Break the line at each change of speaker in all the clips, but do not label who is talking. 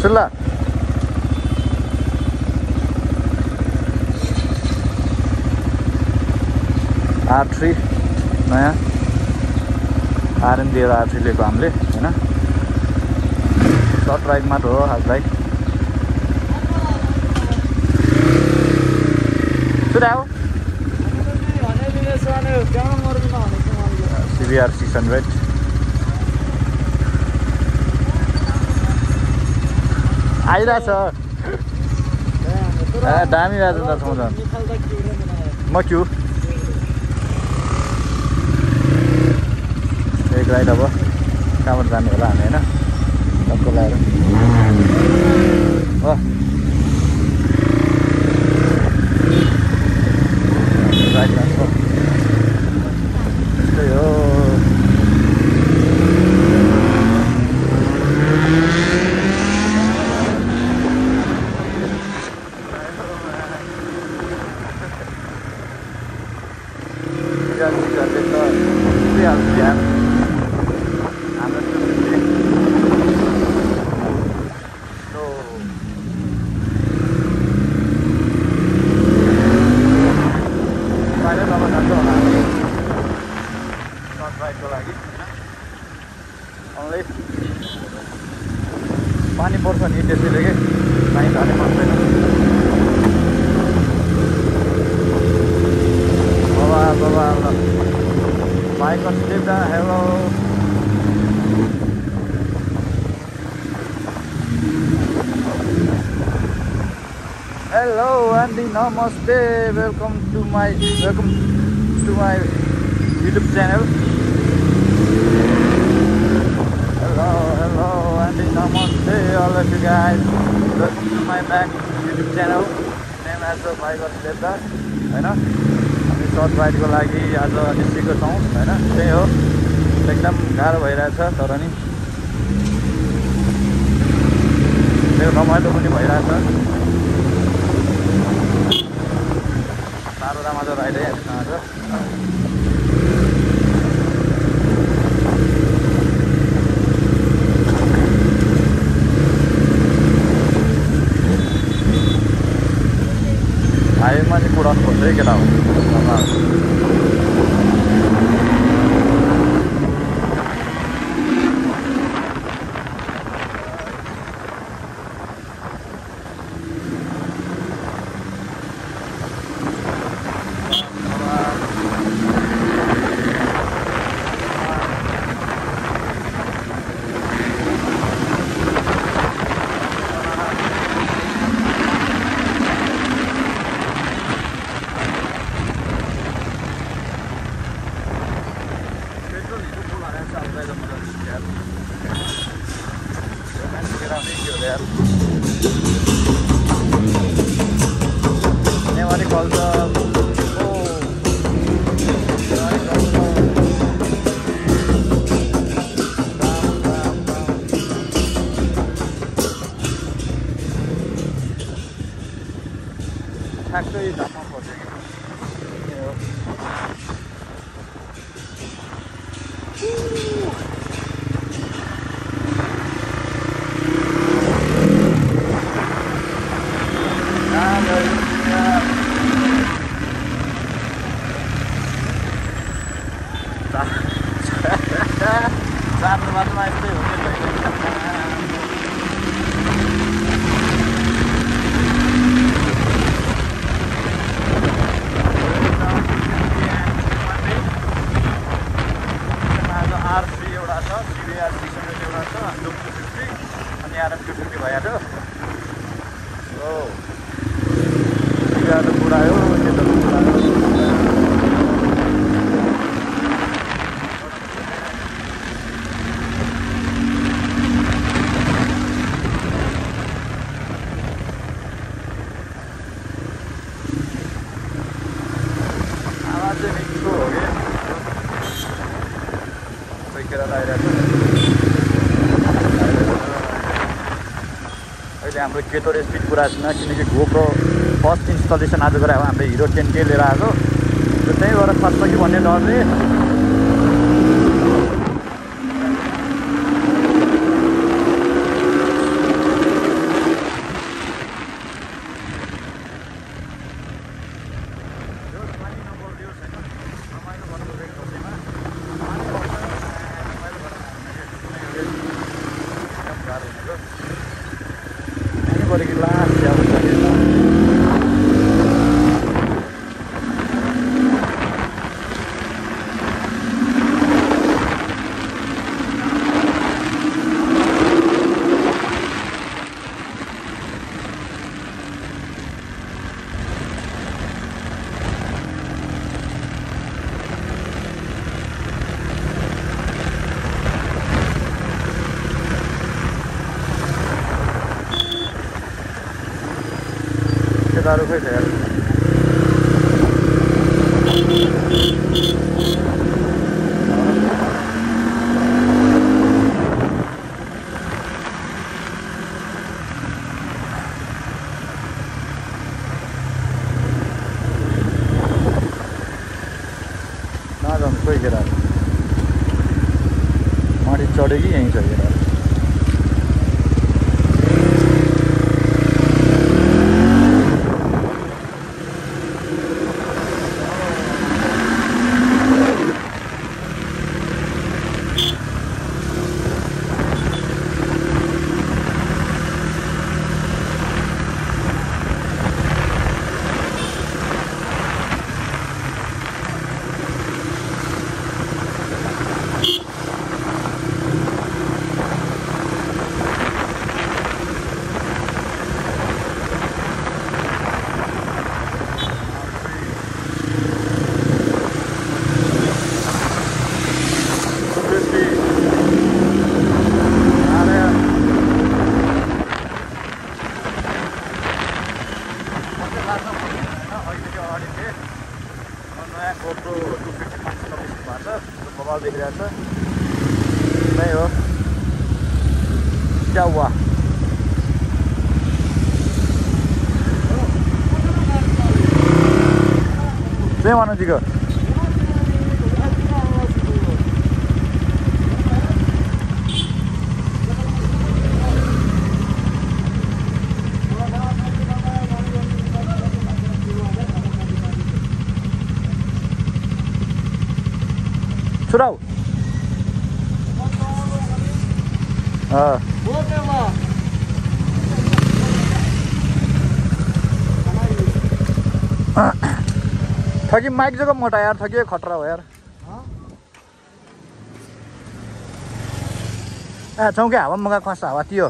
सुल्ला R3 नयाँ RN दिएर R3 लिएको हामीले हैन सर्ट राइड मात्र हो आजलाई सुधाउ CBR 600 आइरहेछ दामी रहेछ त समाधान म क्यु एक राइड अब कहाँबाट जाने होला हामी होइन टक्क लगाएर राइड लाग्छ त्यस्तै हो पानी पर्छ नि त्यसैले के पानी झर्ने पर्दैन बाबा bike step down hello Andy namaste welcome to my YouTube channel hello Andy namaste all of you guys welcome to my back YouTube channel name as the bike step da हैन हामी सर्ट राइडको लागि आज निस्केको छौं हैन त्यही हो एकदम गाह्रो भइरहेछ तर नि मेरो रमाइलो पनि भइरहेछ साह्रो राम्रो राइड है आज हाइवेमा चाहिँ कुदाउनु पर्छ है केटा हो नेवारी कल्चर ठ्याक्कै धाममा पर्छ चार्जर मात्रमा यस्तै हो R3 एउटा छ CBR 600 एउटा छ Loop 250 अनि RN 250 भइहाल्यो हो यहाँ त बुढायो त्यो त बुढायो अहिले हाम्रो केतोर स्पिड कुरा छैन किनकि गोप्रो फर्स्ट इन्स्टलेसन आज गरे हामीले हिरो 10K लिएर आएको र त्यही भएर खस्छ कि भन्ने डरले पऱ्यो कि लास्ट अब केटाहरू खोइ छ यार नजाउनु खोइ केटाहरू माथि चढ्यो कि यहीँ छ केटाहरू GoPro 250 भएको छ मोबाइल देखिरहेको छ नै हो क्या हुआ जय मानवजी को छुराऊ ठगी माइक जगह मोटा यार ठगी खतरा हो यार ए चौके हावा मगा खसा हावा तियो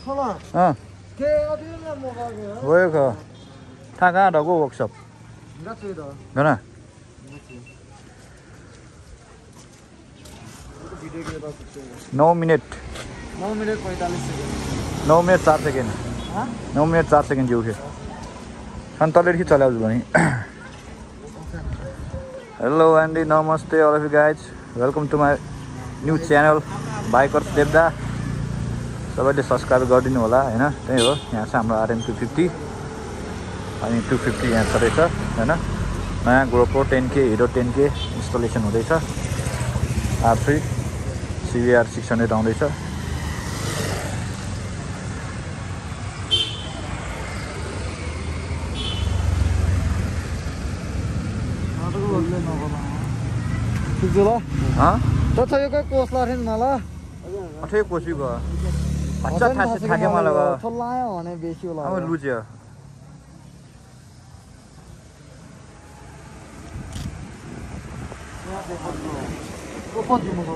गयो ख था कहाँ ढगो वर्कशॉप ना 9 minute
9 minute 45 second
9 minute 4 second 9 minute 4 second जिउ खान तलेर कि चलाउँछु भने हेलो एन्डी नमस्ते all of you guys welcome to my new channel bikers देब्दा सबैले सब्सक्राइब गरिदिनु होला हैन त्यही हो यहाँ छ हाम्रो RM 250 अनि 250 यहाँ छँदैछ हैन नयाँ GoPro 10K Hero 10K installation हुँदैछ R3 CVR 600 आउँदैछ
तथापि कोसला थिएन मला
अठै कोसी गयो अच्छा ठासे थाके मलाई गयो
छोलायो भने बेसी होला
अब लुज्यो
को